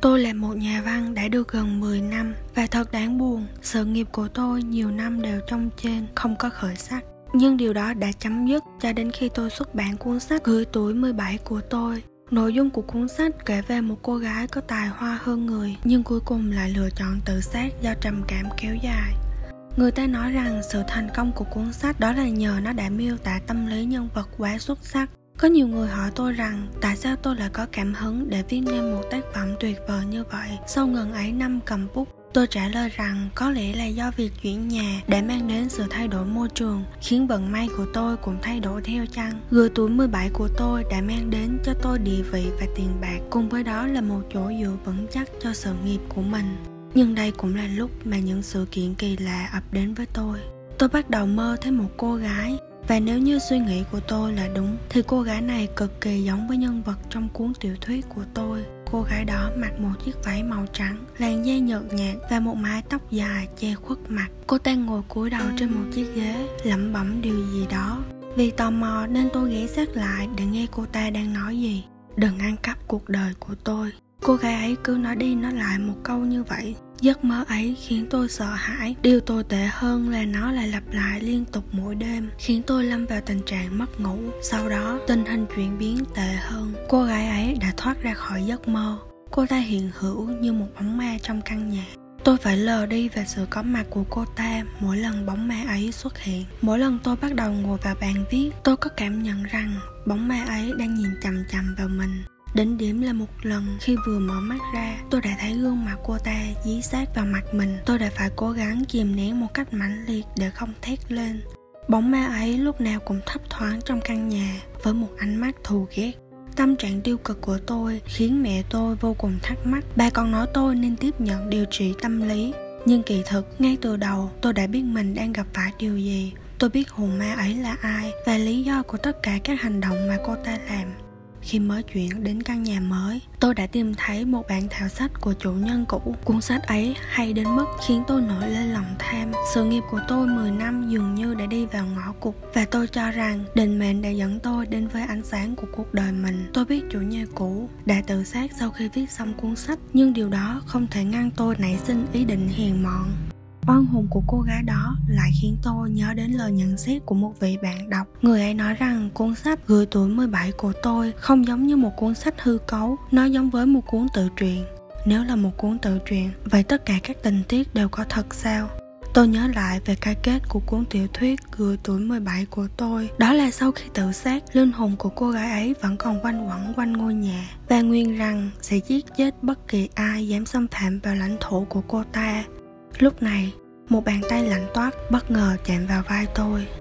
Tôi là một nhà văn đã được gần 10 năm và thật đáng buồn, sự nghiệp của tôi nhiều năm đều trông trên, không có khởi sắc. Nhưng điều đó đã chấm dứt cho đến khi tôi xuất bản cuốn sách Gửi tuổi 17 của tôi. Nội dung của cuốn sách kể về một cô gái có tài hoa hơn người, nhưng cuối cùng lại lựa chọn tự sát do trầm cảm kéo dài. Người ta nói rằng sự thành công của cuốn sách đó là nhờ nó đã miêu tả tâm lý nhân vật quá xuất sắc. Có nhiều người hỏi tôi rằng tại sao tôi lại có cảm hứng để viết nên một tác phẩm tuyệt vời như vậy sau ngần ấy năm cầm bút. Tôi trả lời rằng có lẽ là do việc chuyển nhà đã mang đến sự thay đổi môi trường, khiến vận may của tôi cũng thay đổi theo chăng. Gửi tuổi 17 của tôi đã mang đến cho tôi địa vị và tiền bạc, cùng với đó là một chỗ dựa vững chắc cho sự nghiệp của mình. Nhưng đây cũng là lúc mà những sự kiện kỳ lạ ập đến với tôi. Tôi bắt đầu mơ thấy một cô gái, và nếu như suy nghĩ của tôi là đúng thì cô gái này cực kỳ giống với nhân vật trong cuốn tiểu thuyết của tôi. Cô gái đó mặc một chiếc váy màu trắng, làn da nhợt nhạt và một mái tóc dài che khuất mặt. Cô ta ngồi cúi đầu trên một chiếc ghế, lẩm bẩm điều gì đó. Vì tò mò nên tôi ghé sát lại để nghe cô ta đang nói gì. Đừng ăn cắp cuộc đời của tôi. Cô gái ấy cứ nói đi nói lại một câu như vậy. Giấc mơ ấy khiến tôi sợ hãi. Điều tồi tệ hơn là nó lại lặp lại liên tục mỗi đêm, khiến tôi lâm vào tình trạng mất ngủ. Sau đó, tình hình chuyển biến tệ hơn. Cô gái ấy đã thoát ra khỏi giấc mơ. Cô ta hiện hữu như một bóng ma trong căn nhà. Tôi phải lờ đi về sự có mặt của cô ta mỗi lần bóng ma ấy xuất hiện. Mỗi lần tôi bắt đầu ngồi vào bàn viết, tôi có cảm nhận rằng bóng ma ấy đang nhìn chằm chằm vào mình. Đỉnh điểm là một lần khi vừa mở mắt ra, tôi đã thấy gương mặt cô ta dí sát vào mặt mình. Tôi đã phải cố gắng kìm nén một cách mãnh liệt để không thét lên. Bóng ma ấy lúc nào cũng thấp thoáng trong căn nhà với một ánh mắt thù ghét. Tâm trạng tiêu cực của tôi khiến mẹ tôi vô cùng thắc mắc. Bà còn nói tôi nên tiếp nhận điều trị tâm lý. Nhưng kỳ thực, ngay từ đầu tôi đã biết mình đang gặp phải điều gì. Tôi biết hồn ma ấy là ai và lý do của tất cả các hành động mà cô ta làm. Khi mới chuyển đến căn nhà mới, tôi đã tìm thấy một bản thảo sách của chủ nhân cũ. Cuốn sách ấy hay đến mức khiến tôi nổi lên lòng tham. Sự nghiệp của tôi 10 năm dường như đã đi vào ngõ cụt, và tôi cho rằng định mệnh đã dẫn tôi đến với ánh sáng của cuộc đời mình. Tôi biết chủ nhà cũ đã tự sát sau khi viết xong cuốn sách, nhưng điều đó không thể ngăn tôi nảy sinh ý định hèn mọn. Oan hồn của cô gái đó lại khiến tôi nhớ đến lời nhận xét của một vị bạn đọc. Người ấy nói rằng cuốn sách Gửi tuổi 17 của tôi không giống như một cuốn sách hư cấu, nó giống với một cuốn tự truyện. Nếu là một cuốn tự truyện, vậy tất cả các tình tiết đều có thật sao? Tôi nhớ lại về cái kết của cuốn tiểu thuyết Gửi tuổi 17 của tôi. Đó là sau khi tự sát, linh hồn của cô gái ấy vẫn còn quanh quẩn quanh ngôi nhà và nguyền rằng sẽ giết chết bất kỳ ai dám xâm phạm vào lãnh thổ của cô ta. Lúc này, một bàn tay lạnh toát bất ngờ chạm vào vai tôi.